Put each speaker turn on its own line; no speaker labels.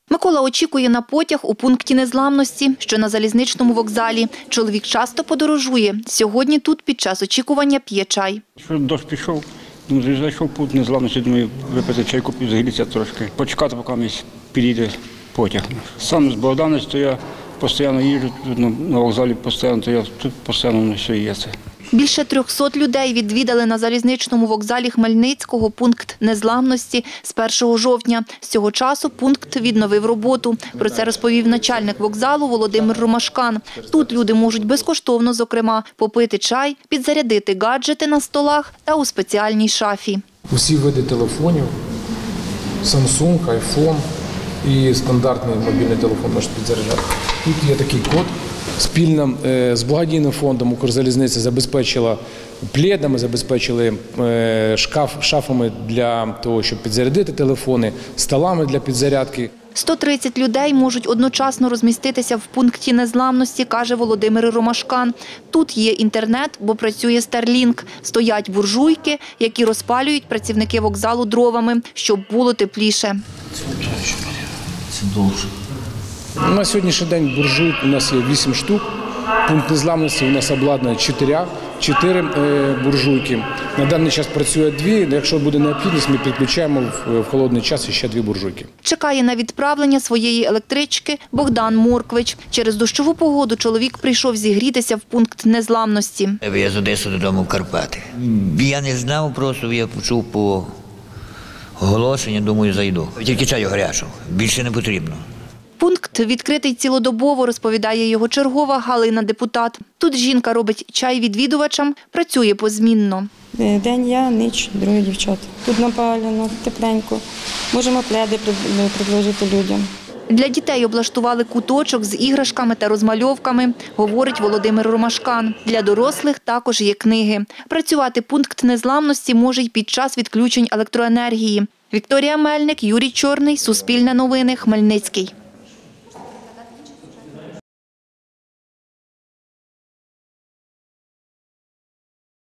Микола очікує на потяг у пункті незламності, що на залізничному вокзалі. Чоловік часто подорожує. Сьогодні тут під час очікування п'є чай.
Дощ пішов, зайшов в пункт незламності, думаю, випити чайку, зігрітися трошки. Почекати, поки підійде потяг. Сам з Богдановича, то я постійно їжджу на вокзалі, то я тут постійно все є це.
Більше 300 людей відвідали на залізничному вокзалі Хмельницького пункт незламності з 1 жовтня. З цього часу пункт відновив роботу. Про це розповів начальник вокзалу Володимир Ромашкан. Тут люди можуть безкоштовно, зокрема, попити чай, підзарядити гаджети на столах та у спеціальній шафі.
Усі види телефонів, Samsung, iPhone і стандартний мобільний телефон можуть підзаряджати. Тут є такий код. Спільно з благодійним фондом Укрзалізниця забезпечила пледами, забезпечили шафами для того, щоб підзарядити телефони, столами для підзарядки.
130 людей можуть одночасно розміститися в пункті незламності, каже Володимир Ромашкан. Тут є інтернет, бо працює Starlink. Стоять буржуйки, які розпалюють працівники вокзалу дровами, щоб було тепліше.
Це довше. На сьогоднішній день буржуйок у нас є 8 штук. Пункт незламності у нас обладнано 4 буржуйки. На даний час працює 2. Якщо буде необхідність, ми підключаємо в холодний час ще 2 буржуйки.
Чекає на відправлення своєї електрички Богдан Морквич. Через дощову погоду чоловік прийшов зігрітися в пункт незламності.
Я з Одеси додому в Карпати. Я не знав, просто я почув по оголошенню, думаю, зайду. Тільки чаю гарячого, більше не потрібно.
Пункт відкритий цілодобово, розповідає його чергова Галина, депутат. Тут жінка робить чай відвідувачам, працює позмінно.
День я, ніч другі дівчата. Тут напалено, тепленько. Можемо пледи предложити людям.
Для дітей облаштували куточок з іграшками та розмальовками, говорить Володимир Ромашкан. Для дорослих також є книги. Працювати пункт незламності може й під час відключень електроенергії. Вікторія Мельник, Юрій Чорний, Суспільне новини, Хмельницький.